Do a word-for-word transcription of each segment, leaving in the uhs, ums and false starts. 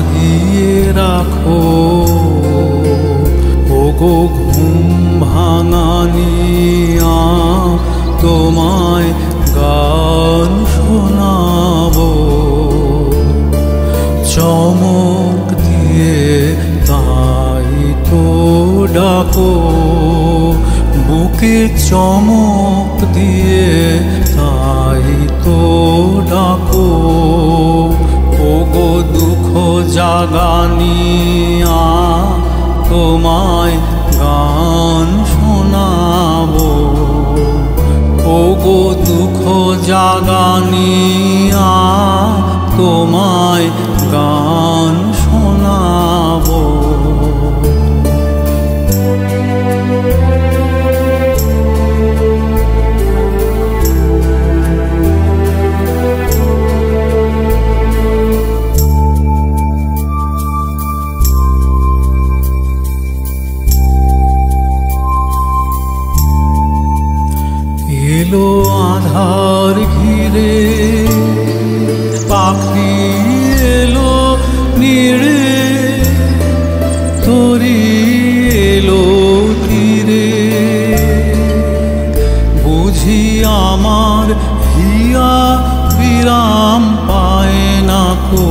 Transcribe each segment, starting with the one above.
জাগিয়ে রাখো। ওগো ঘুম ভাঙানিয়া তোমায় গান শোনাবো। চমক দিয়ে তাই তো ডাকো, বুকে চমক দিয়ে তাই তো ডাকো। ওগো দুঃখ জাগানিয়া তোমায় গান শোনাবো। ওগো দুঃখ জাগানিয়া তোমায় গান শোনাবো। এলো আধার ঘিরে পাখি এলো নিড়ে, তরি এলো তীরে। বুঝি আমার হিয়া বিরাম পায় না কো।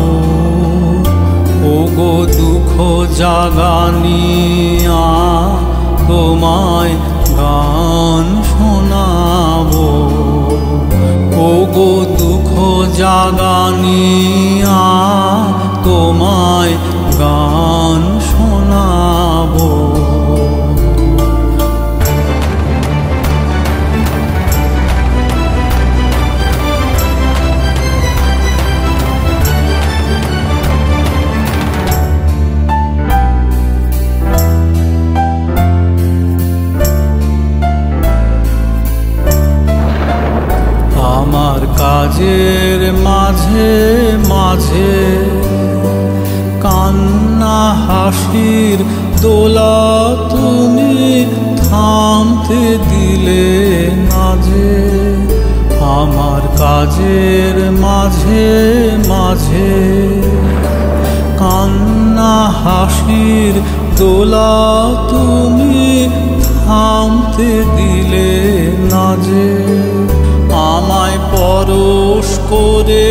ওগো দুঃখ জাগানিয়া তোমায় গান শোনাবো। ওগো দুঃখ জাগানিয়া তোমায় গান শোনাবো। আমার কাজের মাঝে মাঝে কান্না হাসির দোলা তুমি থামতে দিলে না যে। আমার কাজের মাঝে মাঝে কান্না হাসির দোলা তুমি থামতে দিলে না যে। আমায় পরশ করে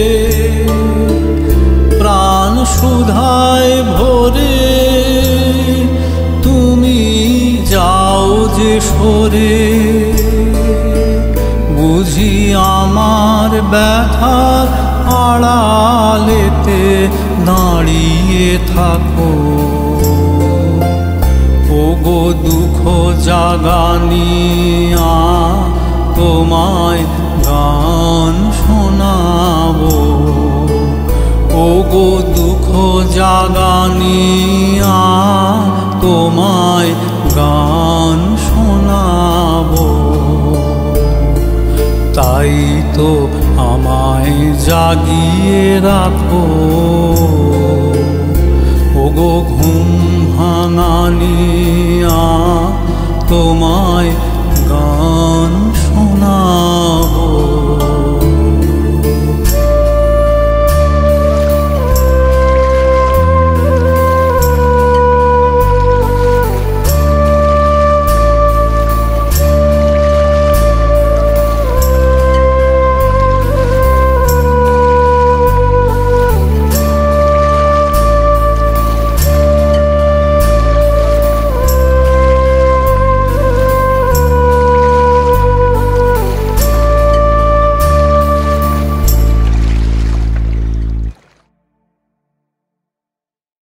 প্রাণ সুধায় ভরে তুমি যাও যে সরে। বুঝি আমার ব্যথার আড়ালেতে দাঁড়িয়ে থাকো। ওগো দুঃখ জাগানিয়া তোমায় গান শোনাবো। ওগো দুঃখ জাগানিয়া তোমায় গান শোনাবো। তাই তো আমায় জাগিয়ে রাখো।